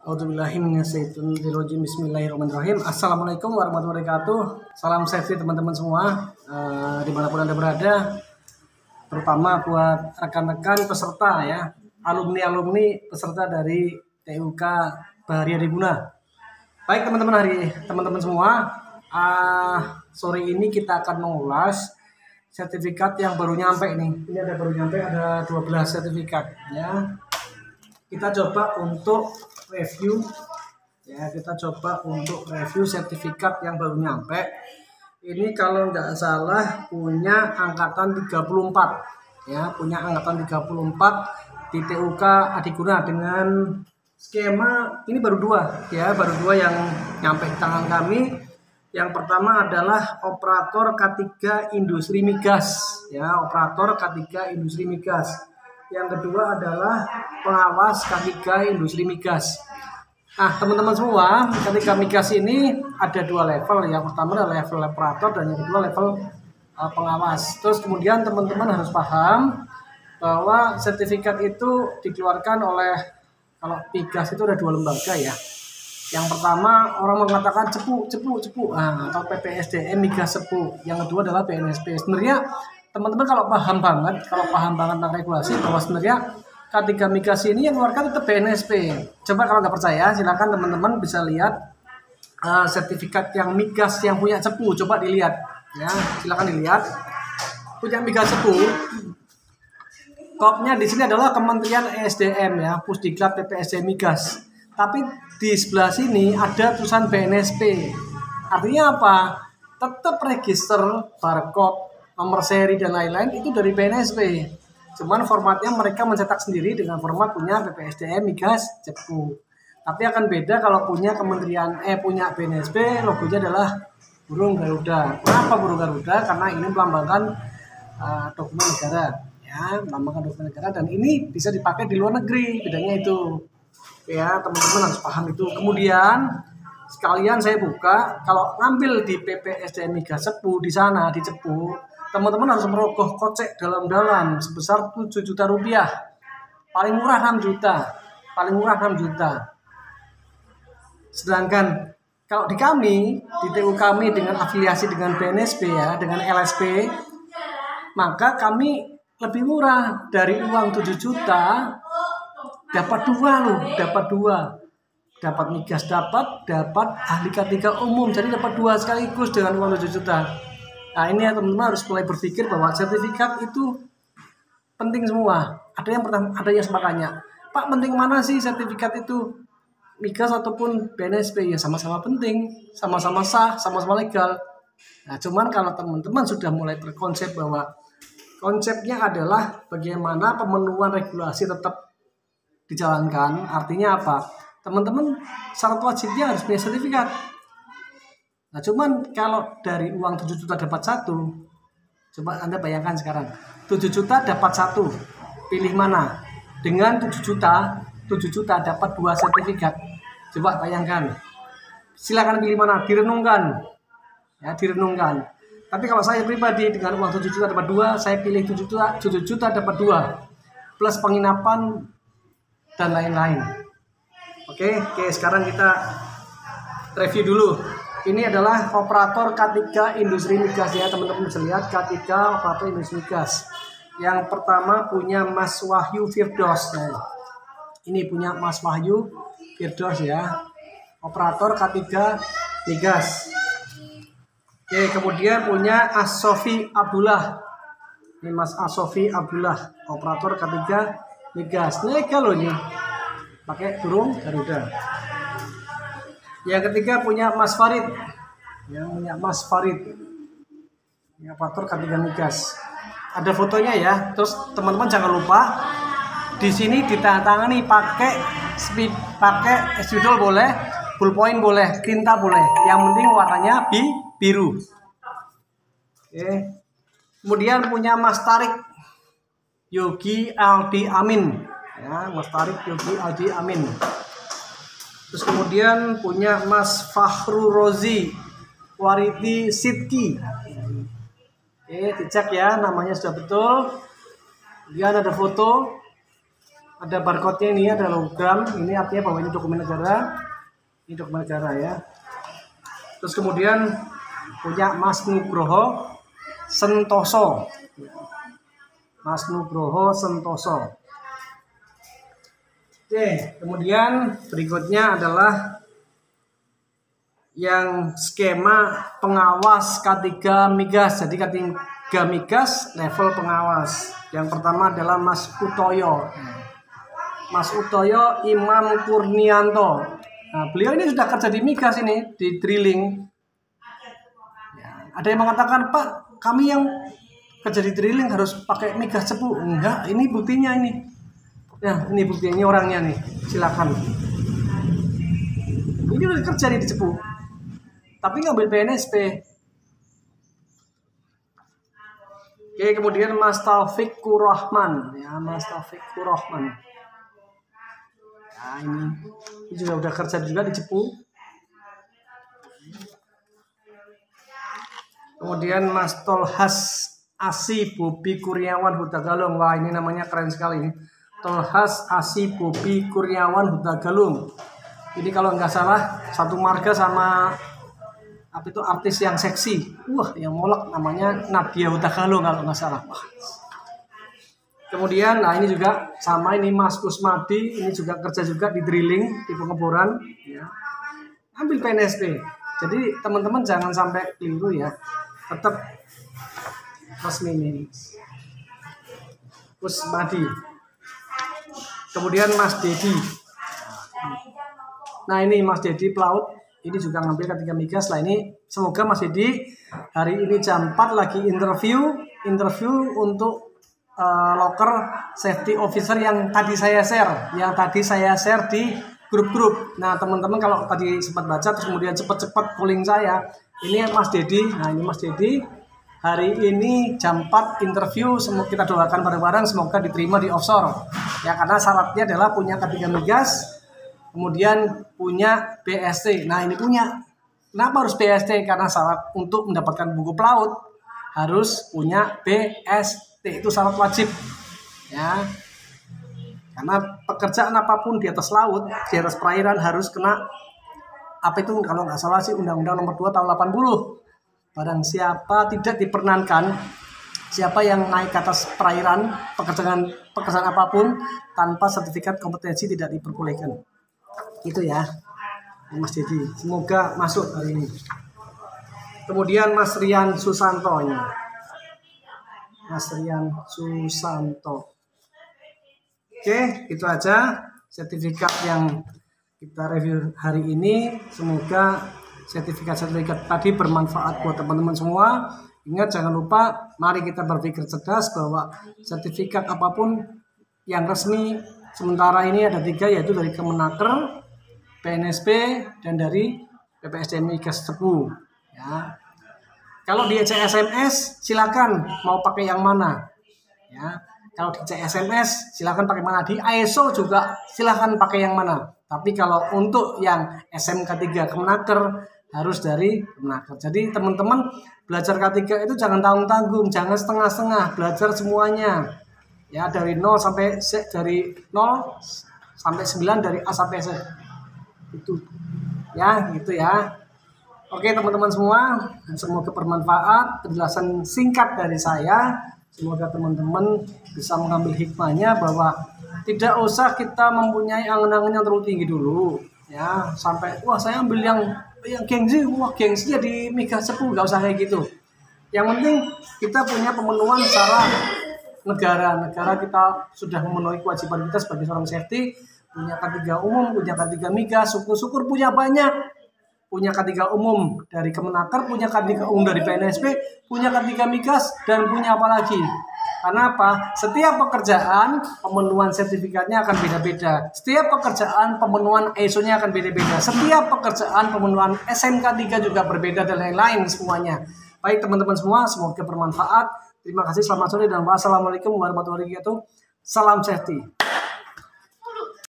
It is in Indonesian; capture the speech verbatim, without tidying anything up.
A'udzubillahiminasyaitonirrajim. Bismillahirrahmanirrahim. Assalamualaikum warahmatullahi wabarakatuh. Salam safety teman-teman semua, uh, dimanapun Anda berada, terutama buat rekan-rekan peserta ya, alumni-alumni peserta dari T U K Baharia Diguna. Baik teman-teman, hari teman-teman semua, uh, sore ini kita akan mengulas sertifikat yang baru nyampe nih. Ini ada baru nyampe, ada dua belas sertifikat ya. Kita coba untuk review ya, kita coba untuk review sertifikat yang baru nyampe. Ini kalau nggak salah punya angkatan tiga puluh empat ya, punya angkatan tiga puluh empat di T U K Adiguna dengan skema ini baru dua ya, baru dua yang nyampe di tangan kami. Yang pertama adalah operator K tiga industri migas ya, operator K tiga industri migas. Yang kedua adalah pengawas K tiga industri migas. Nah teman-teman semua, K tiga migas ini ada dua level. Yang pertama adalah level operator dan yang kedua level uh, pengawas. Terus kemudian teman-teman harus paham bahwa sertifikat itu dikeluarkan oleh, kalau migas itu ada dua lembaga ya. Yang pertama orang mengatakan cepu, cepu, cepu, nah, atau P P S D M migas cepu. Yang kedua adalah B N S P. Sebenarnya teman-teman kalau paham banget, kalau paham banget tentang regulasi, bahwa sebenarnya K tiga migas ini yang keluarkan tetap B N S P. Coba kalau nggak percaya, silakan teman-teman bisa lihat uh, sertifikat yang migas yang punya cepu. Coba dilihat, ya, silakan dilihat. Punya migas cepu. Kopnya di sini adalah Kementerian E S D M ya, Pusdiklat P P S D migas. Tapi di sebelah sini ada tulisan B N S P. Artinya apa? Tetap register barcode, nomor seri dan lain-lain itu dari B N S P. Cuman formatnya mereka mencetak sendiri dengan format punya P P S D M migas cepu. Tapi akan beda kalau punya kementerian eh punya B N S P, logonya adalah burung Garuda. Kenapa burung Garuda? Karena ini melambangkan uh, dokumen negara ya, melambangkan dokumen negara, dan ini bisa dipakai di luar negeri. Bedanya itu ya, teman-teman harus paham itu. Kemudian sekalian saya buka, kalau ngambil di P P S D M migas cepu di sana di Cepu, teman-teman harus merogoh kocek dalam-dalam sebesar tujuh juta rupiah. Paling murah enam juta. Paling murah enam juta. Sedangkan kalau di kami, di T U kami dengan afiliasi dengan B N S P ya, dengan L S P, maka kami lebih murah. Dari uang tujuh juta dapat dua loh, dapat dua. Dapat migas, dapat dapat ahli K tiga umum. Jadi dapat dua sekaligus dengan uang tujuh juta. Nah ini ya teman-teman harus mulai berpikir bahwa sertifikat itu penting semua. Ada yang pertama, ada yang semakanya, Pak, penting mana sih sertifikat itu, migas ataupun B N S P? Ya sama-sama penting, sama-sama sah, sama-sama legal. Nah cuman kalau teman-teman sudah mulai berkonsep bahwa konsepnya adalah bagaimana pemenuhan regulasi tetap dijalankan, artinya apa? Teman-teman syarat wajibnya harus punya sertifikat. Nah cuman kalau dari uang tujuh juta dapat satu, coba Anda bayangkan sekarang, tujuh juta dapat satu, pilih mana? Dengan tujuh juta, tujuh juta dapat dua sertifikat. Coba bayangkan, silakan pilih mana, direnungkan ya, direnungkan. Tapi kalau saya pribadi dengan uang tujuh juta dapat dua, saya pilih tujuh juta, tujuh juta dapat dua, plus penginapan dan lain-lain. Oke, oke sekarang kita review dulu. Ini adalah operator K tiga industri migas ya, teman-teman bisa lihat K tiga operator industri migas. Yang pertama punya Mas Wahyu Firdos. Nah, ini punya Mas Wahyu Firdos ya, operator K tiga migas. Oke, kemudian punya Asofi Abdullah. Ini Mas Asofi Abdullah, operator K tiga migas. Legal loh ini, pakai burung Garuda. Yang ketiga punya Mas Farid, yang punya Mas Farid, ini operator K tiga migas. Ada fotonya ya. Terus teman-teman jangan lupa di sini ditandatangani pakai speed, pakai spidol boleh, ballpoint boleh, tinta boleh. Yang penting warnanya bi biru. Oke. Kemudian punya Mas Tarik Yogi Aldi Amin, ya, Mas Tarik Yogi Aldi Amin. Terus kemudian punya Mas Fahru Rozi Waridi Sidki. Oke, dicek ya namanya sudah betul. Kemudian ada foto. ada barcode-nya ini, ada logam. Ini artinya bahwa ini dokumen negara. Ini dokumen negara ya. Terus kemudian punya Mas Nugroho Sentoso. Mas Nugroho Sentoso. Oke, kemudian berikutnya adalah yang skema pengawas K tiga Migas. Jadi K tiga Migas level pengawas. Yang pertama adalah Mas Utoyo. Mas Utoyo Imam Kurnianto. Nah, beliau ini sudah kerja di Migas ini, di drilling. Ya, ada yang mengatakan, Pak, kami yang kerja di drilling harus pakai Migas cepu. Enggak, ini buktinya ini. Ya, ini buktinya, ini orangnya nih. Silakan. Ini udah kerja di cepu. Tapi ngambil P N S P. Oke, kemudian Mas Taufik Kurrahman. Ya, Mas Taufik Kurrahman. Nah, ini, ini juga udah kerja juga di cepu. Kemudian Mas Tolhas Asi Bobi Kurniawan Huta Galung. Wah, ini namanya keren sekali ini. Tolhas Asi Bobi Kurniawan Huta Galung. Ini kalau nggak salah satu marga sama apa itu artis yang seksi. Wah, yang molek namanya Nadia Huta Galung kalau nggak salah. Wah. Kemudian, nah ini juga sama ini Mas Kusmadi. Ini juga kerja juga di drilling, di pengeboran. Ya. Ambil P N S P. Jadi teman-teman jangan sampai keliru ya. Tetap resmi ini. Kusmadi. Kemudian Mas Dedi. Nah ini Mas Dedi pelaut. Ini juga ngambil K tiga Migas. Lah ini semoga Mas Dedi hari ini jam empat lagi interview. Interview untuk uh, locker safety officer yang tadi saya share. Yang tadi saya share di grup-grup. Nah teman-teman kalau tadi sempat baca terus kemudian cepat-cepat calling saya. Ini Mas Dedi. Nah ini Mas Dedi. Hari ini jam empat interview, semoga kita doakan bareng-bareng semoga diterima di offshore. Ya karena syaratnya adalah punya K tiga Migas, kemudian punya B S T. Nah ini punya. Kenapa harus B S T? Karena syarat untuk mendapatkan buku pelaut harus punya B S T. Itu syarat wajib. Ya. Karena pekerjaan apapun di atas laut, di atas perairan harus kena apa itu kalau nggak salah sih Undang-Undang Nomor dua tahun delapan puluh. Barang siapa tidak diperkenankan, siapa yang naik ke atas perairan, pekerjaan pekerjaan apapun tanpa sertifikat kompetensi tidak diperbolehkan. Itu ya, Mas Dedi. Semoga masuk hari ini. Kemudian Mas Rian Susanto ini. Mas Rian Susanto. Oke, itu aja sertifikat yang kita review hari ini. Semoga sertifikat-sertifikat tadi bermanfaat buat teman-teman semua. Ingat jangan lupa, mari kita berpikir cerdas bahwa sertifikat apapun yang resmi sementara ini ada tiga, yaitu dari Kemenaker, P N S P, dan dari P P S D M Migas Cepu. Ya. Kalau di C S M S silakan mau pakai yang mana. Ya. Kalau di C S M S silakan pakai mana. Di I S O juga silakan pakai yang mana. Tapi kalau untuk yang S M K tiga Kemenaker harus dari Kemenaker. Jadi teman-teman belajar K tiga itu jangan tanggung-tanggung, jangan setengah-setengah, belajar semuanya. Ya dari nol sampai dari nol sampai sembilan, dari A sampai Z. Itu. Ya, gitu ya. Oke, teman-teman semua, semoga bermanfaat penjelasan singkat dari saya. Semoga teman-teman bisa mengambil hikmahnya bahwa tidak usah kita mempunyai angan-angan yang terlalu tinggi dulu. Ya, sampai wah saya ambil yang yang gengsi, wah gengsi di Migas Cepu, nggak usah kayak gitu. Yang penting kita punya pemenuhan secara negara. Negara kita sudah memenuhi kewajiban kita sebagai seorang safety, punya K tiga umum, punya K tiga Migas, syukur-syukur punya banyak. Punya K tiga umum dari Kemenaker, punya K tiga umum dari P N S P, punya K tiga Migas, dan punya apa lagi? Karena apa? Setiap pekerjaan pemenuhan sertifikatnya akan beda-beda. Setiap pekerjaan pemenuhan I S O-nya akan beda-beda. Setiap pekerjaan pemenuhan S M K tiga juga berbeda dan lain-lain semuanya. Baik teman-teman semua, semoga bermanfaat. Terima kasih, selamat sore dan wassalamualaikum warahmatullahi wabarakatuh. Salam safety.